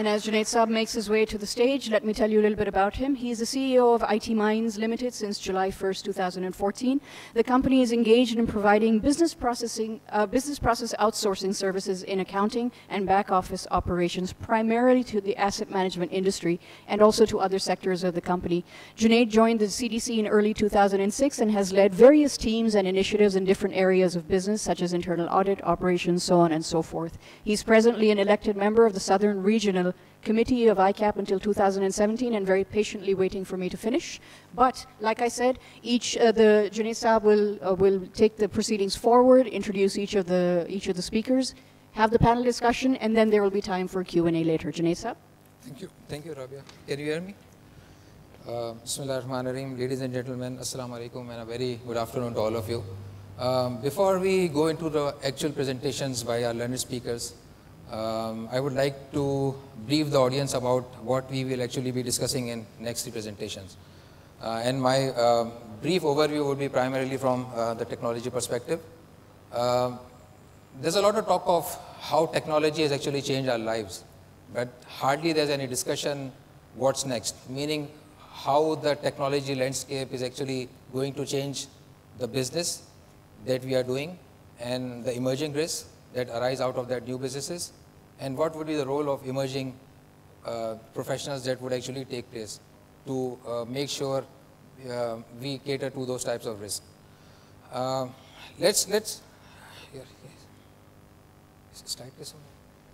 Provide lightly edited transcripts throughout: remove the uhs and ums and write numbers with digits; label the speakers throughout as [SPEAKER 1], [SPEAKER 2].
[SPEAKER 1] And as Junaid Saab makes his way to the stage, let me tell you a little bit about him. He is the CEO of IT Minds Limited since July 1st, 2014. The company is engaged in providing business process outsourcing services in accounting and back office operations, primarily to the asset management industry and also to other sectors of the company. Junaid joined the CDC in early 2006 and has led various teams and initiatives in different areas of business, such as internal audit, operations, so on and so forth. He's presently an elected member of the Southern Regional Committee of ICAP until 2017 and very patiently waiting for me to finish. But like I said, the Junaid Saab will take the proceedings forward, introduce each of the speakers, have the panel discussion, and then there will be time for Q&A later. Junaid Saab.
[SPEAKER 2] Thank you, Rabia. Can you hear me? Bismillah ar-Rahman ar-Rahim. Ladies and gentlemen, Assalamu alaikum and a very good afternoon to all of you. Before we go into the actual presentations by our learned speakers, I would like to brief the audience about what we will actually be discussing in next three presentations. And my brief overview would be primarily from the technology perspective. There's a lot of talk of how technology has actually changed our lives, but hardly there's any discussion what's next, meaning how the technology landscape is actually going to change the business that we are doing and the emerging risks that arise out of that new businesses, and what would be the role of emerging professionals that would actually take place to make sure we cater to those types of risks. Let's here, slide this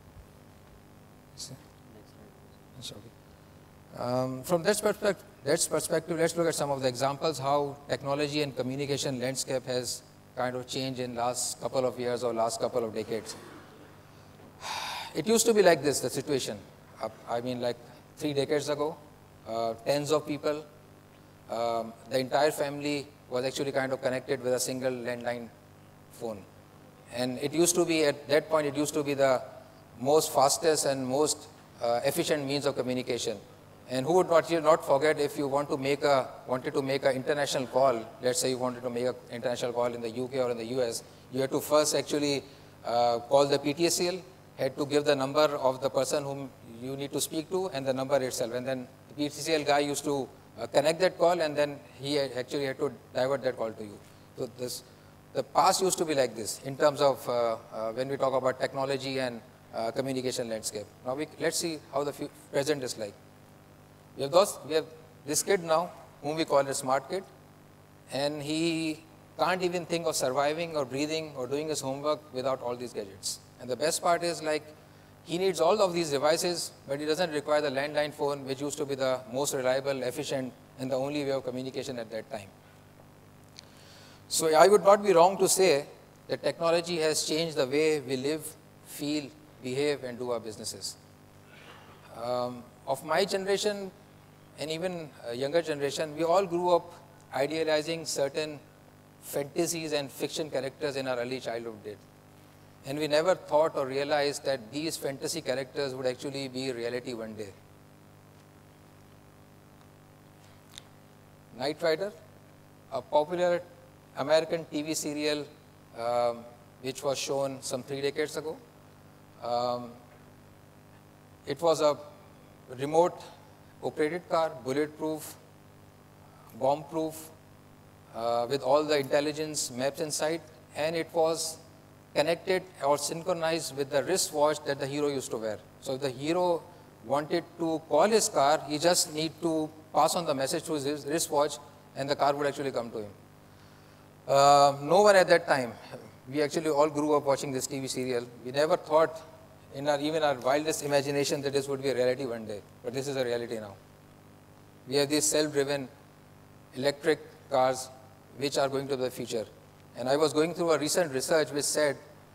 [SPEAKER 2] one. From that perspective, let's look at some of the examples how technology and communication landscape has kind of changed in last couple of years or last couple of decades. It used to be like this, the situation. I mean, like 3 decades ago, tens of people, the entire family was actually kind of connected with a single landline phone. And it used to be, at that point, it used to be the most fastest and most efficient means of communication. And who would not forget if you wanted to make an international call, let's say you wanted to make an international call in the UK or in the US, you had to first actually call the PTSL, had to give the number of the person whom you need to speak to and the number itself. And then the PTCL guy used to connect that call, and then he actually had to divert that call to you. So the past used to be like this in terms of when we talk about technology and communication landscape. Now let's see how the present is like. We have this kid now whom we call a smart kid, and he can't even think of surviving or breathing or doing his homework without all these gadgets. And the best part is, like, he needs all of these devices, but he doesn't require the landline phone, which used to be the most reliable, efficient, and the only way of communication at that time. So I would not be wrong to say that technology has changed the way we live, feel, behave, and do our businesses. Of my generation and even a younger generation, we all grew up idealizing certain fantasies and fiction characters in our early childhood days. And we never thought or realized that these fantasy characters would actually be reality one day. Knight Rider, a popular American TV serial which was shown some 3 decades ago. It was a remote operated car, bulletproof, bomb-proof, with all the intelligence maps inside, and it was connected or synchronized with the wristwatch that the hero used to wear. So if the hero wanted to call his car, he just need to pass on the message to his wristwatch, and the car would actually come to him. No one at that time, we actually all grew up watching this TV serial. We never thought in even our wildest imagination that this would be a reality one day, but this is a reality now. We have these self-driven electric cars which are going to the future. And I was going through a recent research which said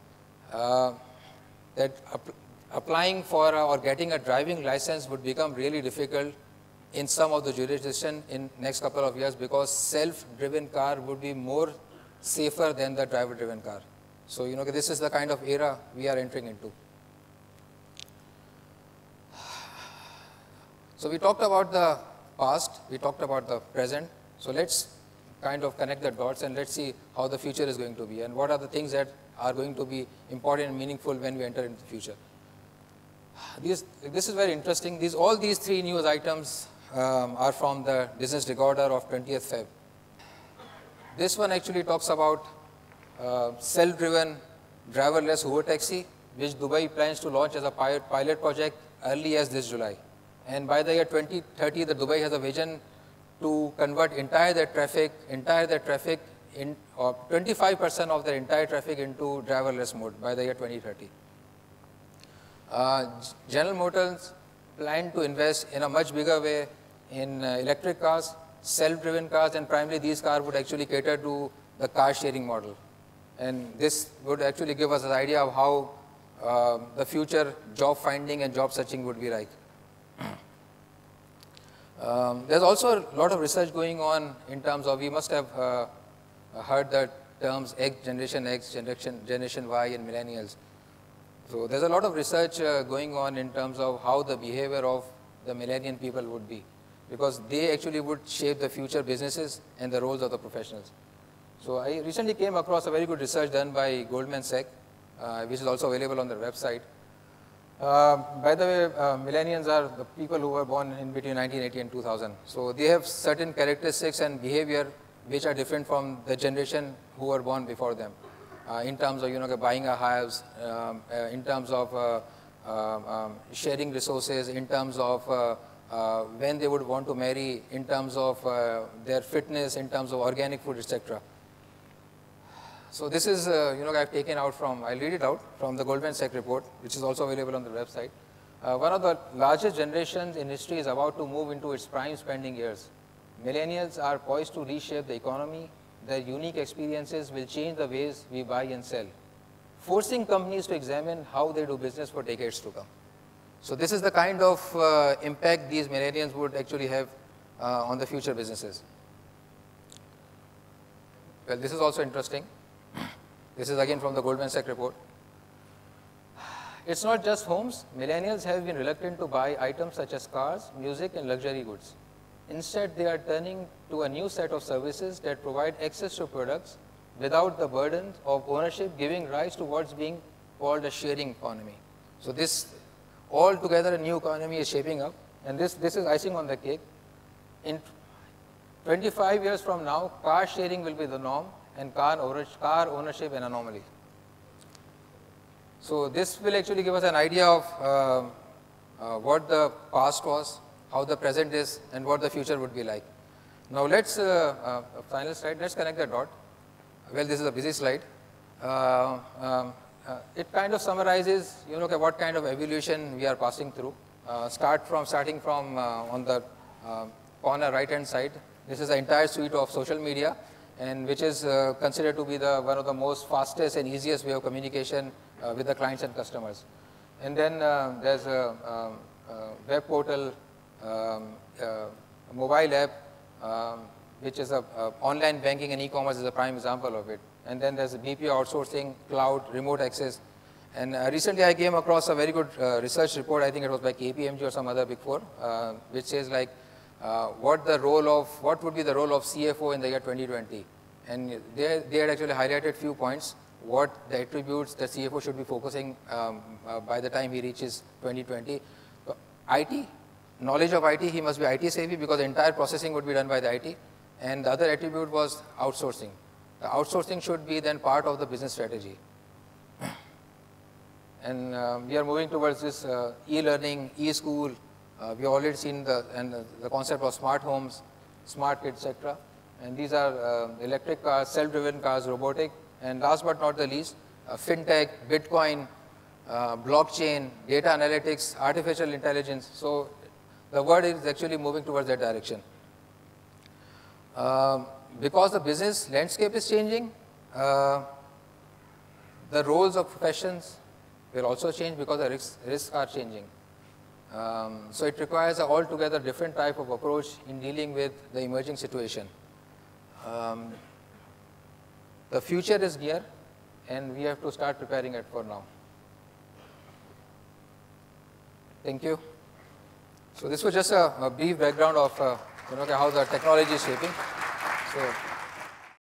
[SPEAKER 2] that applying for or getting a driving license would become really difficult in some of the jurisdictions in next couple of years, because self-driven car would be more safer than the driver-driven car. So, you know, this is the kind of era we are entering into. So we talked about the past, we talked about the present. So let's kind of connect the dots and let's see how the future is going to be and what are the things that are going to be important and meaningful when we enter into the future. This is very interesting. All these three news items are from the Business Recorder of 20th Feb. This one actually talks about self-driven driverless Uber taxi, which Dubai plans to launch as a pilot project early as this July. And by the year 2030, the Dubai has a vision to convert entire their traffic in, or 25% of their entire traffic into driverless mode by the year 2030. General Motors plan to invest in a much bigger way in electric cars, self-driven cars, and primarily these cars would actually cater to the car sharing model. And this would actually give us an idea of how the future job finding and job searching would be like. There's also a lot of research going on in terms of, we must have heard the terms Generation X, Generation Y, and millennials. So there's a lot of research going on in terms of how the behavior of the millennial people would be, because they actually would shape the future businesses and the roles of the professionals. So I recently came across a very good research done by Goldman Sachs, which is also available on their website. By the way, millennials are the people who were born in between 1980 and 2000. So they have certain characteristics and behavior which are different from the generation who were born before them. In terms of buying a house, in terms of sharing resources, in terms of when they would want to marry, in terms of their fitness, in terms of organic food, etc. So this is, I've taken out from, I'll read it out from the Goldman Sachs report, which is also available on the website. One of the largest generations in history is about to move into its prime spending years. Millennials are poised to reshape the economy. Their unique experiences will change the ways we buy and sell, forcing companies to examine how they do business for decades to come. So this is the kind of impact these millennials would actually have on the future businesses. Well, this is also interesting. This is again from the Goldman Sachs report. It's not just homes. Millennials have been reluctant to buy items such as cars, music, and luxury goods. Instead, they are turning to a new set of services that provide access to products without the burden of ownership, giving rise to what's being called a sharing economy. So this, altogether, a new economy is shaping up, and this is icing on the cake. In 25 years from now, car sharing will be the norm, and car ownership an anomaly. So this will actually give us an idea of what the past was, how the present is, and what the future would be like. Now let's, final slide, let's connect the dot. Well, this is a busy slide. It kind of summarizes, what kind of evolution we are passing through. Starting from on the corner right-hand side, this is the entire suite of social media, and which is considered to be one of the most fastest and easiest way of communication with the clients and customers. And then there's a web portal, mobile app, which is online banking and e-commerce is a prime example of it. And then there's BPO outsourcing, cloud, remote access. And recently I came across a very good research report, I think it was by KPMG or some other Big Four, which says like, what would be the role of CFO in the year 2020? And they had actually highlighted few points, what the attributes the CFO should be focusing by the time he reaches 2020. So, IT, knowledge of IT, he must be IT savvy because the entire processing would be done by the IT. And the other attribute was outsourcing. The outsourcing should be then part of the business strategy. And we are moving towards this e-learning, e-school. We have already seen the concept of smart homes, smart kids, etc. And these are electric cars, self-driven cars, robotic, and last but not the least, fintech, Bitcoin, blockchain, data analytics, artificial intelligence. So the world is actually moving towards that direction. Because the business landscape is changing, the roles of professions will also change because the risks are changing. So it requires an altogether different type of approach in dealing with the emerging situation. The future is near, and we have to start preparing it for now. Thank you. So this was just a brief background of how the technology is shaping. So